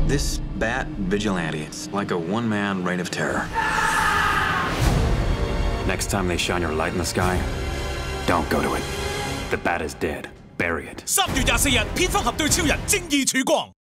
This bat vigilante, it's like a one-man reign of terror. Next time they shine your light in the sky, don't go to it. The bat is dead. Bury it. 3月24日，蝙蝠俠對超人正義曙光。